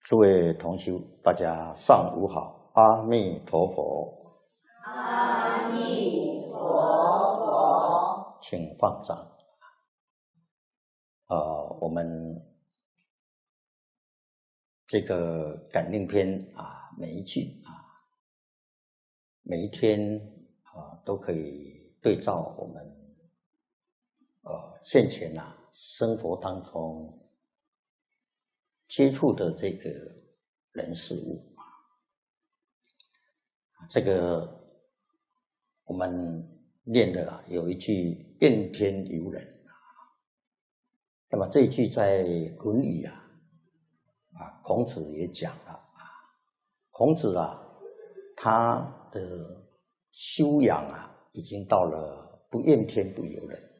诸位同修，大家上午好，阿弥陀佛。 阿弥陀佛。 请放掌。我们这个感应篇啊，每一句啊，每一天都可以对照我们现前生活当中接触的这个人事物。这个我们念的有一句怨天尤人。那么这一句在《论语》孔子也讲了孔子他的修养已经到了不怨天不尤人。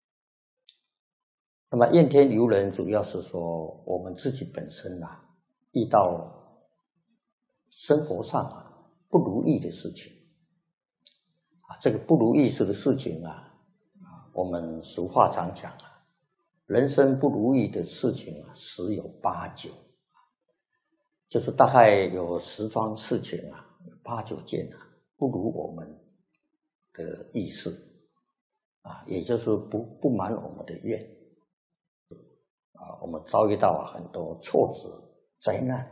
那么怨天尤人主要是说我们自己本身遇到生活上不如意的事情这个不如意的事情我们俗话常讲人生不如意的事情十有八九，就是大概有10桩事情8、9件不如我们的意思也就是不满我们的愿我们遭遇到很多挫折、灾难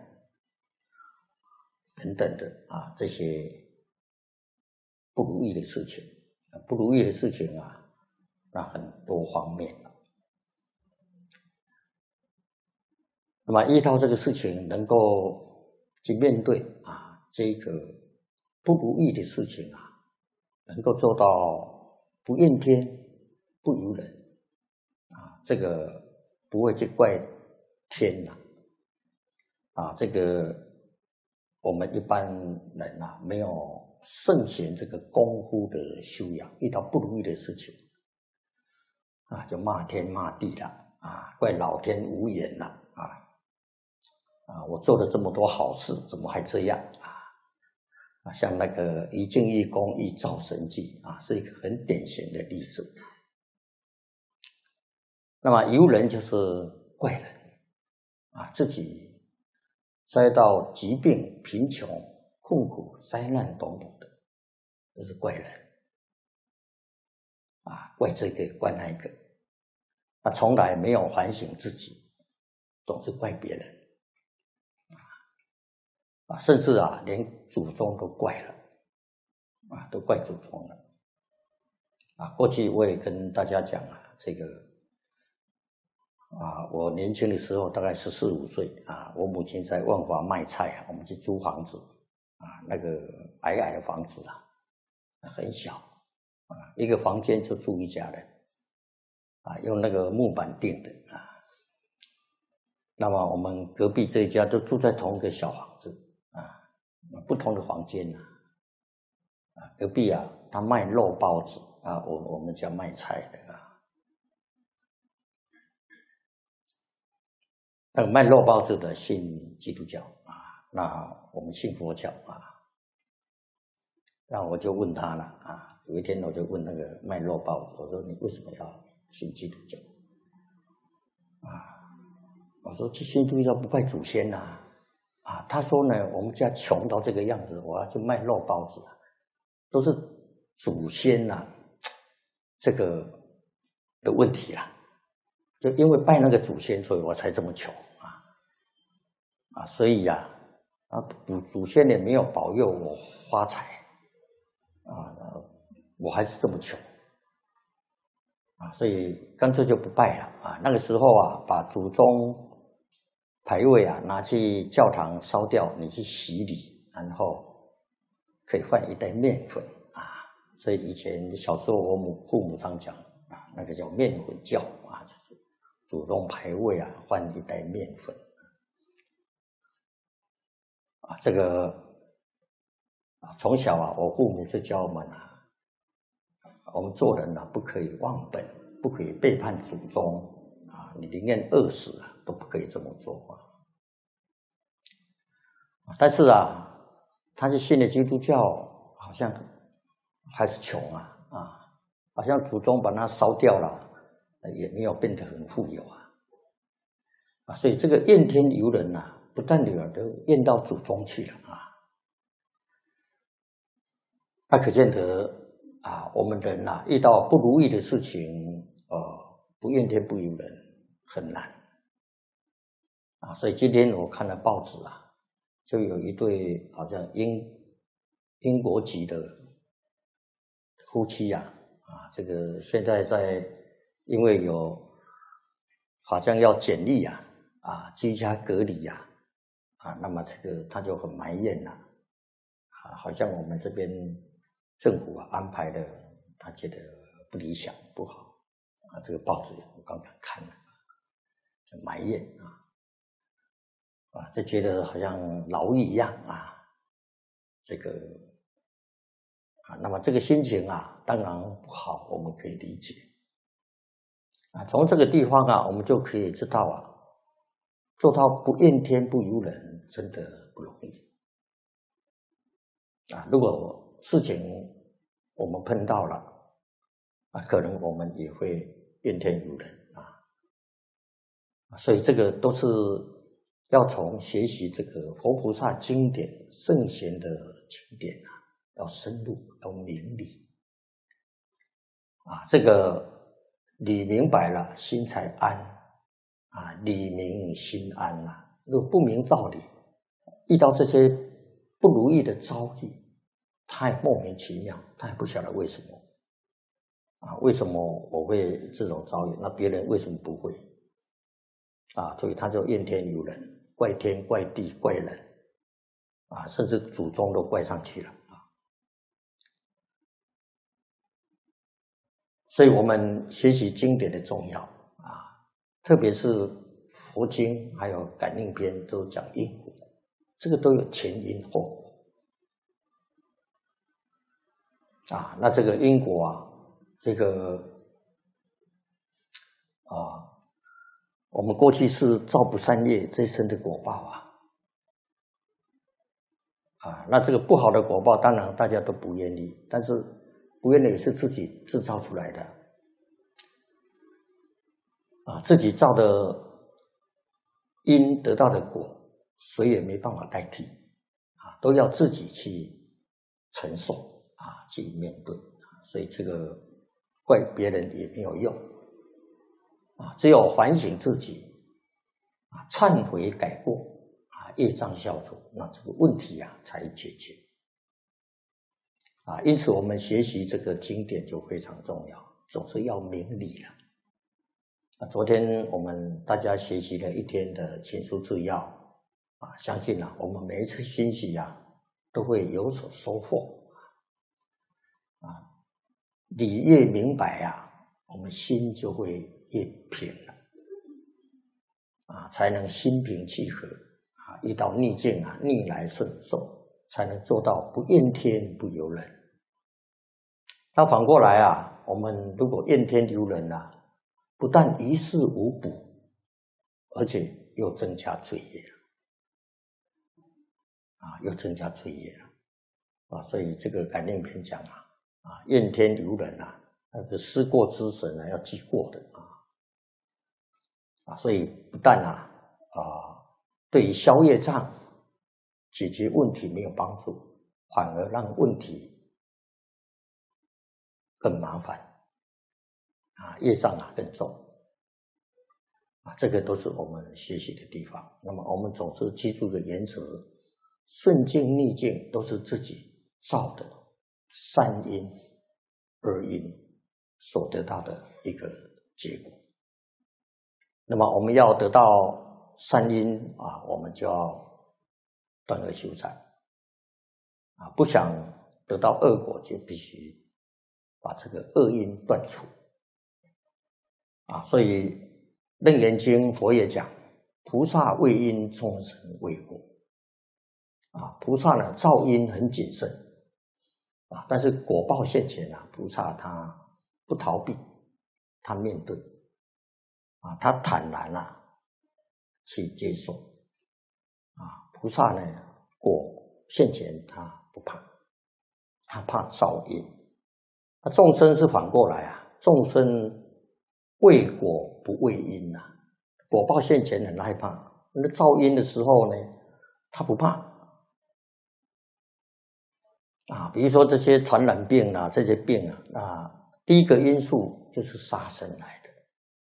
等等的这些不如意的事情。不如意的事情那很多方面那么遇到这个事情能够去面对这个不如意的事情能够做到不怨天不尤人这个不会去怪天这个我们一般人没有圣贤这个功夫的修养，遇到不如意的事情就骂天骂地了怪老天无眼了我做了这么多好事，怎么还这样像那个一境一功一造神迹是一个很典型的例子。那么尤人就是怪人自己遭到疾病、贫穷、困苦、灾难等等的，这是怪人怪这个怪那个从来没有反省自己，总是怪别人甚至连祖宗都怪了都怪祖宗了过去我也跟大家讲这个我年轻的时候大概14、15岁我母亲在万华卖菜我们去租房子那个矮矮的房子很小一个房间就住一家人用那个木板钉的那么我们隔壁这一家都住在同一个小房子不同的房间隔壁他卖肉包子我们家卖菜的那个卖肉包子的信基督教那我们信佛教那我就问他了有一天我就问那个卖肉包子，我说你为什么要信基督教我说去信基督教不拜祖先他说呢我们家穷到这个样子，我要去卖肉包子都是祖先这个的问题就因为拜那个祖先，所以我才这么穷所以祖先也没有保佑我发财我还是这么穷所以干脆就不拜了那个时候把祖宗牌位拿去教堂烧掉，你去洗礼，然后可以换一袋面粉所以以前小时候我父母常讲那个叫面粉教就是祖宗牌位换一袋面粉这个从小我父母就教我们我们做人不可以忘本，不可以背叛祖宗你宁愿饿死都不可以这么做但是他是信了基督教，好像还是穷好像祖宗把它烧掉了，也没有变得很富有所以这个怨天尤人不但女儿都怨到祖宗去了啊。那可见得啊，我们人呐，遇到不如意的事情，不怨天不尤人很难啊。所以今天我看了报纸啊，就有一对好像英国籍的夫妻呀，这个现在因为有好像要检疫居家隔离那么这个他就很埋怨好像我们这边政府安排的，他觉得不理想不好这个报纸我刚刚看了就埋怨就觉得好像牢狱一样这个那么这个心情当然不好，我们可以理解从这个地方我们就可以知道做到不怨天不尤人真的不容易如果事情我们碰到了可能我们也会怨天尤人所以这个都是要从学习这个佛菩萨经典圣贤的经典要深入要明理这个理明白了心才安理明心安如果不明道理，遇到这些不如意的遭遇，他也莫名其妙，他也不晓得为什么为什么我会这种遭遇，那别人为什么不会所以他就怨天尤人，怪天怪地怪人甚至祖宗都怪上去了所以我们学习经典的重要特别是佛经还有感应篇都讲因果，这个都有前因后果那这个因果这个我们过去是造不善业这一生的果报那这个不好的果报当然大家都不愿意，但是不愿意也是自己制造出来的自己造的因得到的果谁也没办法代替都要自己去承受去面对所以这个怪别人也没有用只有反省自己忏悔改过业障消除，那这个问题才解决因此我们学习这个经典就非常重要，总是要明理了昨天我们大家学习了一天的情书治要相信我们每一次学习都会有所收获理越明白我们心就会越平了才能心平气和遇到逆境逆来顺受，才能做到不怨天不尤人。那反过来我们如果怨天尤人不但于事无补，而且又增加罪业又增加罪业了所以这个感应篇讲怨天尤人那个思过之神要记过的所以不但对于消业障解决问题没有帮助，反而让问题更麻烦业障更重这个都是我们学习的地方。那么我们总是记住一个原则，顺境逆境都是自己造的善因恶因所得到的一个结果。那么我们要得到善因我们就要断恶修善不想得到恶果，就必须把这个恶因断除所以楞严经佛也讲，菩萨为因，众生为果菩萨呢造因很谨慎但是果报现前菩萨他不逃避，他面对他坦然去接受菩萨呢果现前他不怕，他怕造因众生是反过来众生为果不为因果报现前很害怕， 那噪音的时候呢，他不怕啊。比如说这些传染病啊，这些病啊，第一个因素就是杀生来的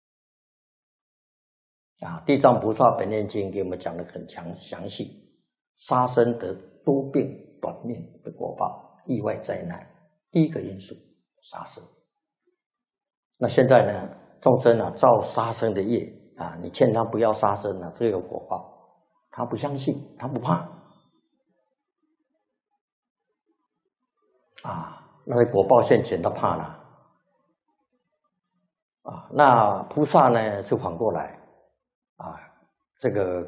啊。地藏菩萨本愿经给我们讲得很详细，杀生得多病短命的果报，意外灾难，第一个因素杀生。那现在呢，众生啊造杀生的业啊，你劝他不要杀生啊，这个有果报，他不相信，他不怕啊，那果报现前他怕了啊。那菩萨呢是反过来啊，这个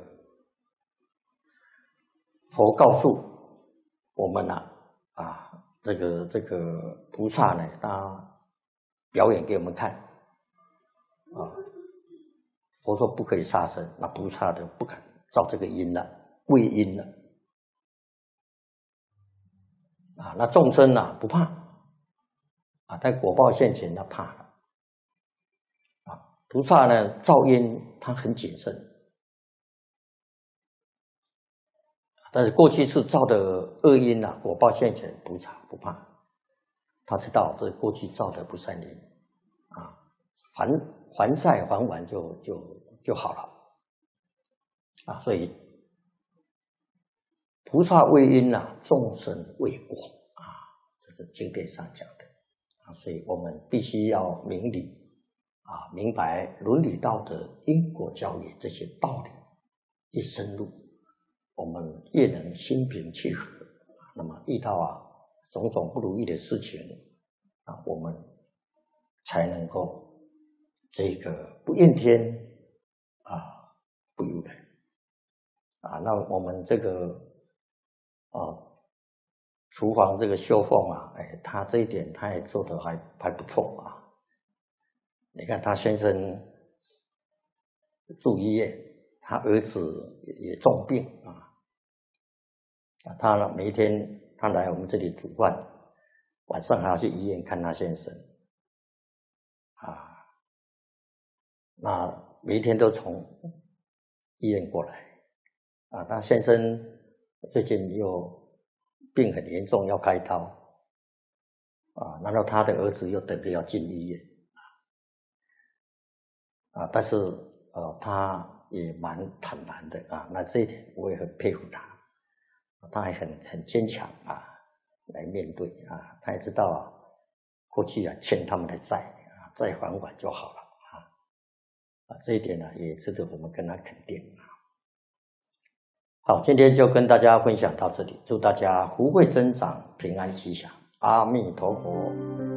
佛告诉我们啊，这个菩萨呢，他表演给我们看啊。佛说不可以杀生，那菩萨就不敢造这个因了，畏因了啊。那众生啊不怕啊，在果报现前他怕了啊。菩萨呢造因他很谨慎，但是过去是造的恶因啊，果报现前菩萨不怕，他知道这过去造的不善因啊，还债还完就好了啊。所以菩萨畏因啊，众生畏果啊，这是经典上讲的啊。所以我们必须要明理啊，明白伦理道德、因果教育这些道理，越深入，我们越能心平气和啊。那么遇到种种不如意的事情啊，我们才能够这个不怨天啊，不尤人啊。那我们这个厨房这个修凤啊，他这一点他也做得还不错啊。你看他先生住医院，他儿子也重病啊，他呢每一天他来我们这里煮饭，晚上还要去医院看他先生啊。那每一天都从医院过来啊。他先生最近又病很严重，要开刀啊。然后他的儿子又等着要进医院啊。但是他也蛮坦然的啊。那这一点我也很佩服他，他还很坚强啊，来面对啊。他也知道过去欠他们的债啊，债还完就好了。这一点呢，也值得我们跟他肯定啊。好，今天就跟大家分享到这里，祝大家福慧增长，平安吉祥，阿弥陀佛。